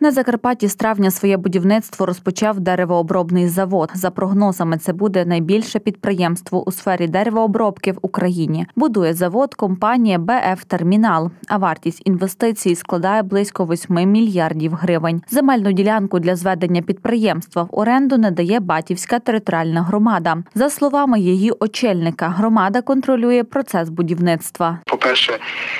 На Закарпатті з травня своє будівництво розпочав деревообробний завод. За прогнозами, це буде найбільше підприємство у сфері деревообробки в Україні. Будує завод компанія БФ Термінал, а вартість інвестицій складає близько 8 мільярдів гривень. Земельну ділянку для зведення підприємства в оренду надає Батівська територіальна громада. За словами її очільника, громада контролює процес будівництва. По-перше,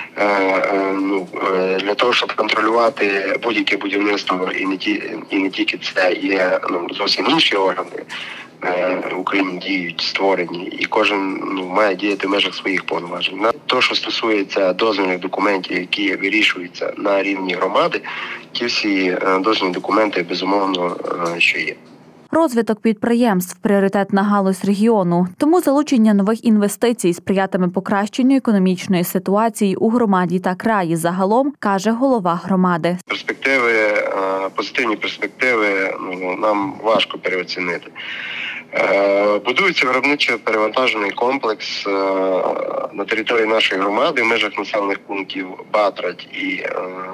для того, щоб контролювати будь-яке будівництво, і не тільки це, є зовсім інші органи в Україні діють, створені, і кожен має діяти в межах своїх повноважень. Те, що стосується дозвільних документів, які вирішуються на рівні громади, ті всі дозвільні документи, безумовно, що є. Розвиток підприємств – пріоритетна галузь регіону. Тому залучення нових інвестицій сприятиме покращенню економічної ситуації у громаді та краї загалом, каже голова громади. Позитивні перспективи нам важко переоцінити. Будується виробничо-перевантажений комплекс на території нашої громади в межах населених пунктів Батрать і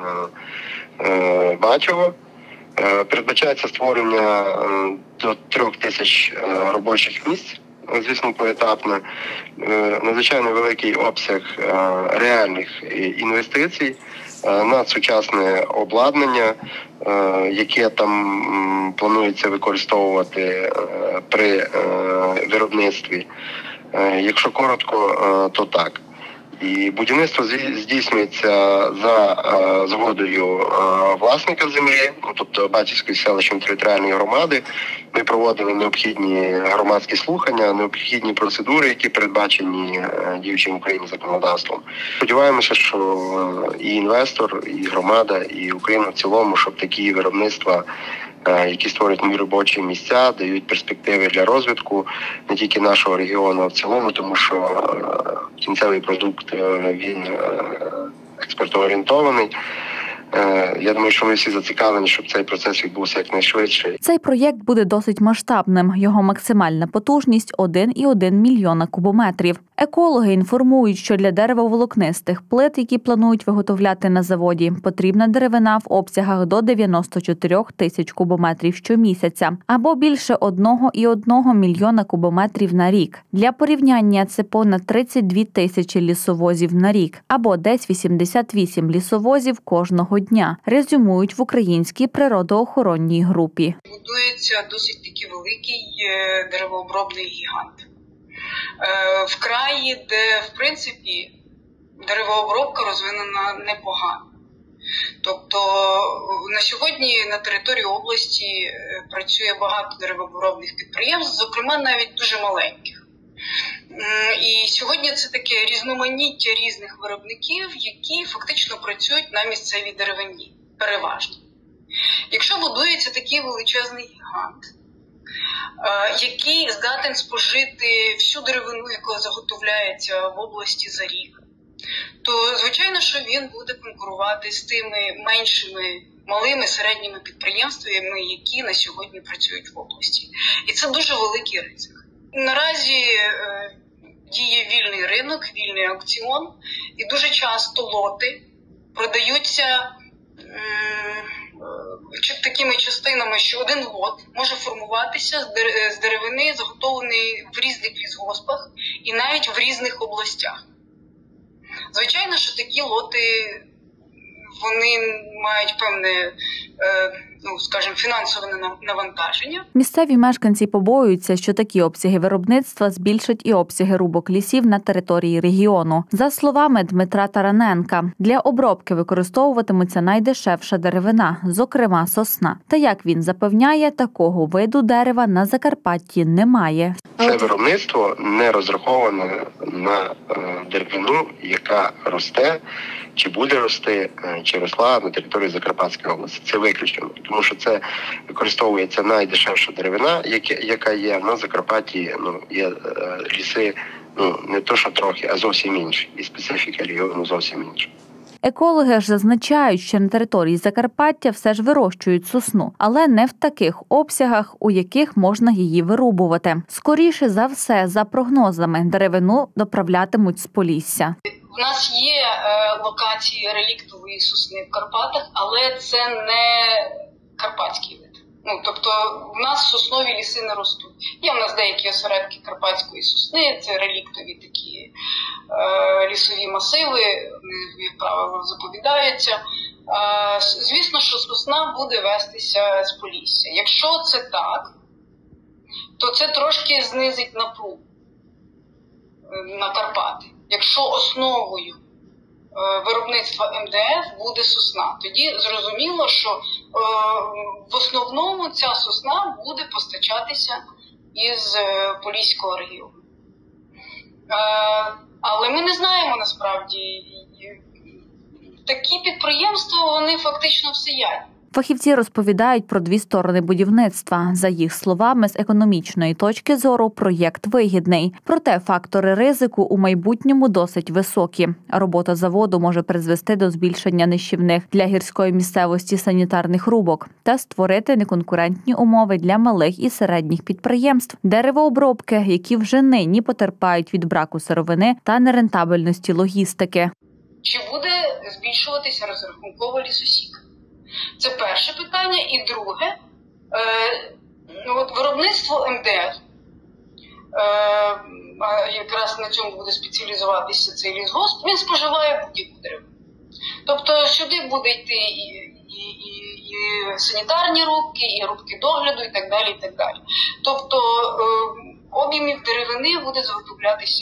Бачово. Передбачається створення до 3000 робочих місць, звісно, поетапно. Надзвичайно великий обсяг реальних інвестицій, надсучасне обладнання, яке там планується використовувати при виробництві. Якщо коротко, то так. І будівництво здійснюється за згодою власника землі, тобто Батівської селищної територіальної громади. Ми проводили необхідні громадські слухання, необхідні процедури, які передбачені діючим в Україні законодавством. Сподіваємося, що і інвестор, і громада, і Україна в цілому, щоб такі виробництва, які створюють нові робочі місця, дають перспективи для розвитку не тільки нашого регіону, а в цілому, тому що кінцевий продукт, він експортоорієнтований. Я думаю, що ми всі зацікавлені, щоб цей процес відбувся якнайшвидше. Цей проєкт буде досить масштабним. Його максимальна потужність – 1,1 мільйона кубометрів. Екологи інформують, що для деревоволокнистих плит, які планують виготовляти на заводі, потрібна деревина в обсягах до 94 тисяч кубометрів щомісяця, або більше 1,1 мільйона кубометрів на рік. Для порівняння, це понад 32 тисячі лісовозів на рік, або десь 88 лісовозів кожного дня, резюмують в українській природоохоронній групі. Будується досить таки великий деревообробний гігант. В краї, де, в принципі, деревообробка розвинена непогано. Тобто на сьогодні на території області працює багато деревообробних підприємств, зокрема навіть дуже маленьких. І сьогодні це таке різноманіття різних виробників, які фактично працюють на місцевій деревині, переважно. Якщо будується такий величезний гігант, який здатен спожити всю деревину, яка заготовляється в області за рік, то, звичайно, що він буде конкурувати з тими меншими, малими, середніми підприємствами, які на сьогодні працюють в області. І це дуже великий ризик. Наразі діє вільний ринок, вільний аукціон, і дуже часто лоти продаються такими частинами, що один лот може формуватися з деревини, заготовленої в різних лісгоспах і навіть в різних областях. Звичайно, що такі лоти, вони мають певне, скажімо, фінансове навантаження. Місцеві мешканці побоюються, що такі обсяги виробництва збільшать і обсяги рубок лісів на території регіону. За словами Дмитра Тараненка, для обробки використовуватиметься найдешевша деревина, зокрема сосна. Та, як він запевняє, такого виду дерева на Закарпатті немає. Це виробництво не розраховане на деревину, яка росте, чи буде рости, чи росла на території Закарпатської області. Це виключено, тому що це використовується найдешевша деревина, яка є на Закарпатті. Є ліси, не то що трохи, а зовсім інші. І специфіка регіону зовсім інша. Екологи ж зазначають, що на території Закарпаття все ж вирощують сосну, але не в таких обсягах, у яких можна її вирубувати. Скоріше за все, за прогнозами, деревину доправлятимуть з Полісся. У нас є локації реліктової сосни в Карпатах, але це не карпатський вид. Тобто в нас соснові ліси не ростуть. Є в нас деякі осередки карпатської сосни, це реліктові такі лісові масиви, вони, як правило, заповідаються. Звісно, що сосна буде вестися з Полісся. Якщо це так, то це трошки знизить напругу на Карпати. Якщо основою виробництва МДФ буде сосна, тоді зрозуміло, що в основному ця сосна буде постачатися із Поліського регіону. Але ми не знаємо насправді, такі підприємства, вони фактично всеядні. Фахівці розповідають про дві сторони будівництва. За їх словами, з економічної точки зору проєкт вигідний. Проте фактори ризику у майбутньому досить високі. Робота заводу може призвести до збільшення нищівних для гірської місцевості санітарних рубок та створити неконкурентні умови для малих і середніх підприємств, деревообробки, які вже нині потерпають від браку сировини та нерентабельності логістики. Чи буде збільшуватися розрахункова лісосіка? Це перше питання. І друге, виробництво МДФ, якраз на цьому буде спеціалізуватися цей лісгосп, він споживає будь-яку деревину. Тобто сюди буде йти і санітарні рубки, і рубки догляду, і так далі, і так далі. Тобто об'ємів деревини буде заготовлятися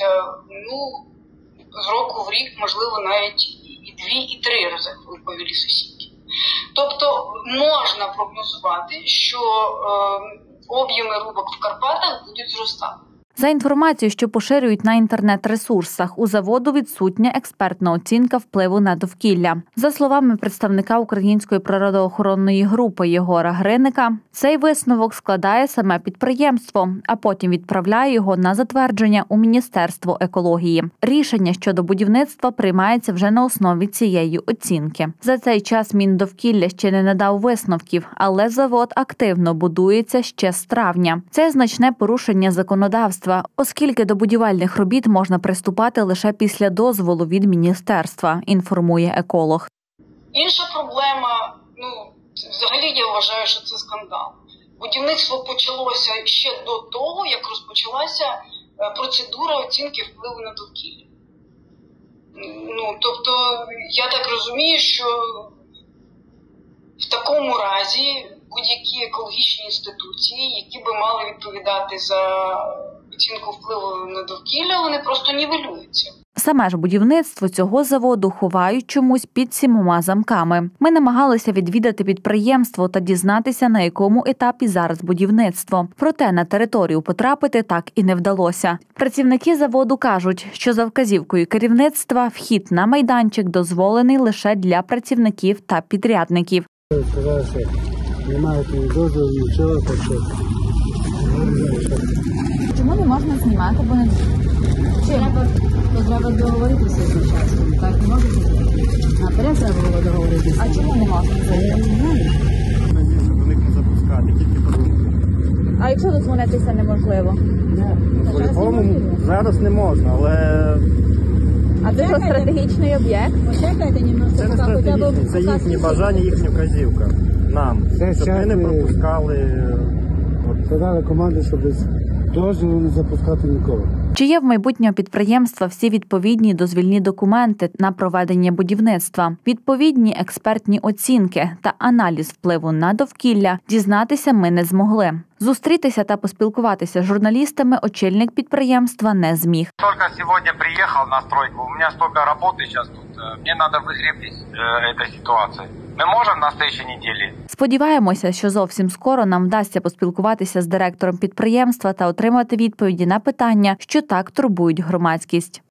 з року в рік, можливо, навіть і 2, і 3 розрахункові лісосіки. Тобто можна прогнозувати, що об'єми рубок в Карпатах будуть зростати. За інформацією, що поширюють на інтернет-ресурсах, у заводу відсутня експертна оцінка впливу на довкілля. За словами представника Української природоохоронної групи Єгора Гриника, цей висновок складає саме підприємство, а потім відправляє його на затвердження у Міністерство екології. Рішення щодо будівництва приймається вже на основі цієї оцінки. За цей час Міндовкілля ще не надав висновків, але завод активно будується ще з травня. Це значне порушення законодавства, оскільки до будівельних робіт можна приступати лише після дозволу від міністерства, інформує еколог. Інша проблема, взагалі я вважаю, що це скандал. Будівництво почалося ще до того, як розпочалася процедура оцінки впливу на довкілля. Тобто, я так розумію, що в такому разі будь-які екологічні інституції, які би мали відповідати за оцінку впливу на довкілля, вони просто нівелюються. Саме ж будівництво цього заводу ховають чомусь під 7 замками. Ми намагалися відвідати підприємство та дізнатися, на якому етапі зараз будівництво. Проте на територію потрапити так і не вдалося. Працівники заводу кажуть, що за вказівкою керівництва вхід на майданчик дозволений лише для працівників та підрядників. Сказали, що немає дозволу, нічого, так що... Чому не можна знімати, бо не треба договоритися з начальством. Так не можна зробити. Наперед треба було договоритися. А чому не можна? Я не знаю. До них не запускати, тільки подумати. А якщо дозвонитися неможливо? По-любому зараз не можна, але... А це що, стратегічний об'єкт? Це не стратегічний, це їхнє бажання, їхня вказівка нам. Щоб ми не пропускали... Подали команду, щоб без дозволу не запускати нікого. Чи є в майбутнього підприємства всі відповідні дозвільні документи на проведення будівництва, відповідні експертні оцінки та аналіз впливу на довкілля, дізнатися ми не змогли. Зустрітися та поспілкуватися з журналістами очільник підприємства не зміг. Только сьогодні приїхав на стройку, у мене стільки роботи зараз тут, мені треба вигрібти цю ситуацію. Ми можемо на наступній неділі? Сподіваємося, що зовсім скоро нам вдасться поспілкуватися з директором підприємства та отримати відповіді на питання, що так турбують громадськість.